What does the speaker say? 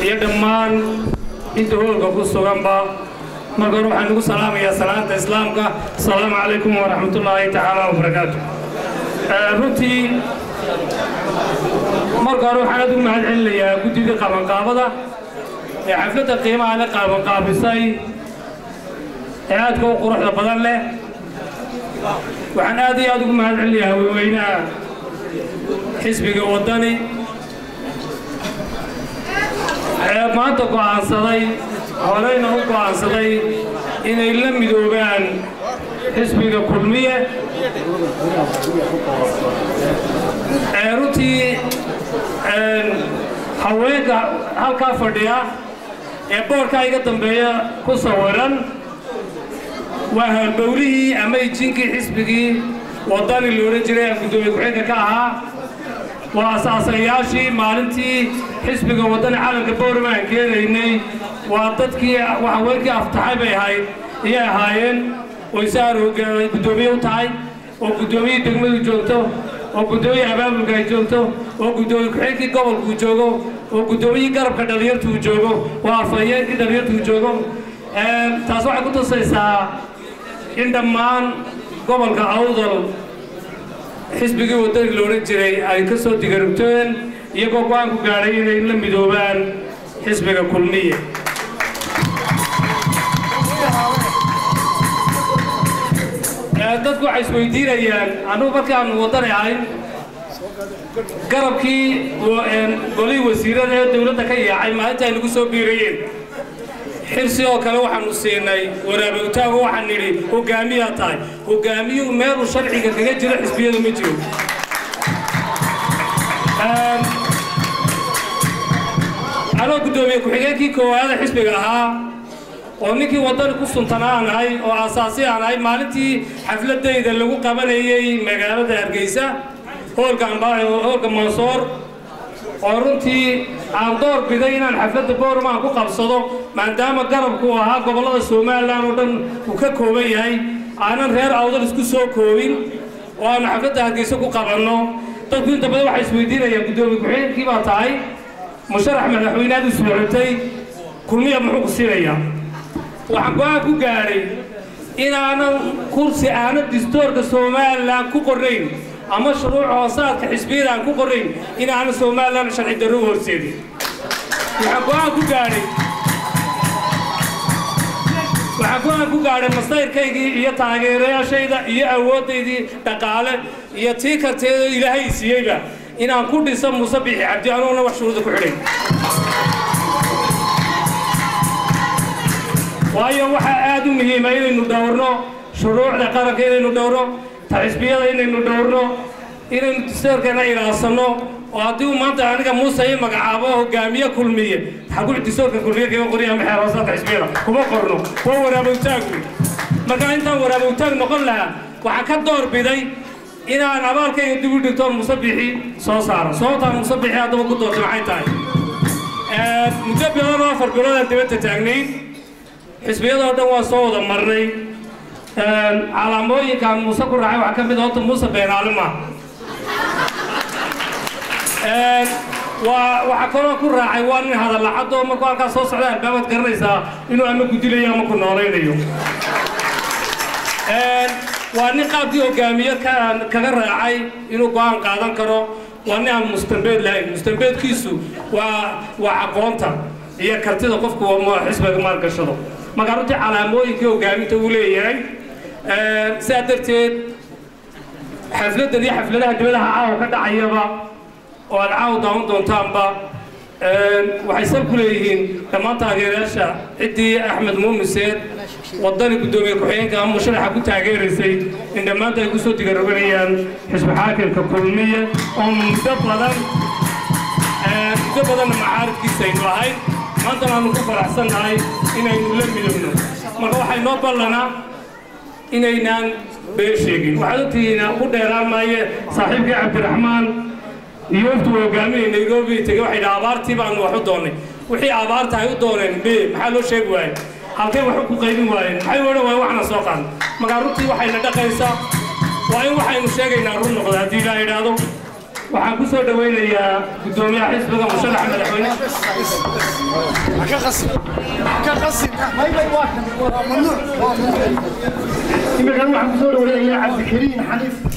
iyo dhammaan inta hoolka ku suganba marka hore waxaan ugu salaamayaa salaanta islaamka assalaamu calaykum waraxmatullaahi tacaala wabarakaatu runtii marka hore waxaan aad ugu mahad celinayaa guddidii qabanqaabada ee xafladda qiimaha la qabanqaabisay ee aadka u quruxda badan leh waxaan aad iyo aad ugu mahad celinayaa haweenweynaha xisbiga waddani ee maanta go'aansaday horeyna u go'aansaday inay la midoobaan xisbiga kulmiye runtii haweenka halkaa fadhiya ee boorkaa iga dambeeya ku sawiran waa halbowlihii ama ijinkii xisbigii waddani loodhan jiray aan guddoomiye ku-xigeenka ka ahaa waa asaasayaashii maalintii xisbiga waddani calanka boorama aan keenaynay waa dadkii haweenkii aftaxay bay ahayd iyay ahaayeen oo isaar guddoomiye u tahay oo guddoomiyihii degmadu joogto oo guddoomiye abaabulka ay joogto oo guddoomiye ku-xigeenkii gobolkuu joogo oo guddoomiyihii garabka dhalinyartuu joogo oo afhayeenkii dhalinyartuu joogo taas waxay ku tusaysaa in dhammaan gobolka awdal xisbigii waddani loodhan jiray ay ka soo digarugteen iyagoo go'aan ku gaadhay inay la midoobaan xisbiga kulmiye dadku waxay isweydiinayaan annugu markii aanu waddani ahayn garabkii golihii wasiirada ee dowladda ka yaacay maalinta ay nagu soo biirayeen xirsi oo kale waxaanu siinay waraabowtaago waxaan nidhi hogaamiyaa tahay hogaamiyuhu meeluu sharciga kaga jiro xisbiyadu ma jiro anoo guddoomiye ku-xigeenkii koowaada xisbiga ahaa oo ninkii waddani ku suntan aan ahay oo aasaasi aan ahay maalintii xafladayda lagu qabanayay magaalada hargeysa hoolka mansoor oo runtii aan door biday inaan xafladda boorama aan ku qabsado maadaama garabku ahaa gobollada somalilan oo dhan uu ka kooban yahay aanan reer awdal isku soo koobin oo aanu xafladda hargeysa ku qabanno dadku inta badan waxay isweydiinayaan guddoomiye ku-xigeenkii baa tahay musharax madaxweynaad u socotay kulmiya muxuu ku siinayaa waxaan go'aan ku gaadhay inaanan kursi aanan distoorka somalilan ku qornayn ama shuruuc hoosaadka xisbiyada aan ku qornayn inaanan somalilan sharci darro u horseedin waxaan go'aan ku gaadhay masayrkaygii iyo taageerayaashayda iyo awooddaydii dhaqaale iyo tii karteeda ilaahay siiyeyba inaan ku dhiso muuse bixi cabdi anuuna wax shuruuda ku xidhay waayo waxaa aad u muhiima inaynu dhowrno shuruucda qaranka inaynu dhowrno xisbiyada inaynu dhowrno inaynu distoorkeena ilaasano oo haddii uu maanta aniga muuse ii magacaabo hogaamiye kulmiye xaguu distoorka kulmiye kaga qoriya ama xeeroosaadka xisbiyada kuma qorno waa waraabowtaag marka intaan waraabowtaag noqon lahaa waxaan ka door biday inaan abaalkayga dib u dhigto muuse bixi soo saaro sababtaan muuse bixi haddaba ku doortay maxay tahay muddo badan oo 4 bilood aan dibadda taagnayn xisbiyadoo dhan waa soo wada marnay calaamooyinkaan muuse ku raacay waxaa ka mid horta muuse beenaale maaha waxaa kaloo ku raacay waa nin hadallacadoo markuu halkaas soo socda albaabaad garanaysaa inuu ama gudilayo ama ku noolaynayo waa nin qaabkii hogaamiye kaga raacay inuu go'aan qaadan karo waa nin aan mustambeed lahayn mustambeedkiisu waa aqoonta iyo kartida qofku xisbiga maalgashado marka runtii calaamooyinkii hogaaminta uu leeyahay sidaa darteed xafladdan iyo xafladaha dibadaha caawa ka dhacayaba oo aad caawa daawan doontaanba waxay sal ku leeyihiin dhammaan taageerayaasha ciddii axmed muumiseed waddani guddoomiye ku-xigeenka ama musharaxa ku taageeraysay in dhammaanta ay ku soo digaroganayaan xisbi xaakimka kulmiye oo muddo badanna macaaridkiisa aynu ahayd maantana aanu ku faraxsannahay inaynu la midowno marka waxay noo ballanaa inaynaan been sheegin waxaad ogtihiina u dheeraan maaye saaxiibkii cabdiraxmaan iyo waftuu hogaaminay nairobi tegey waxay dhaha abaartii baanu wax u doonnay wixii abaarta ay u dooneen maxaa loo sheegi waayey halkay wax ku qaybin waayeen maxay odhan waayeen waxna soo qaad markaa runtii waxayna dhaqaysaa waa in waxaynu sheegaynaa run noqda haddii ilaa idhaahdo waxaan ku soo dhaweynayaa gudoomiyaha xisbiga musharaxa madaxweynaha ka qasi maybay waa mamnuuc imika waxaan ku soo dhaweynayaa Cabdikariin Xaniif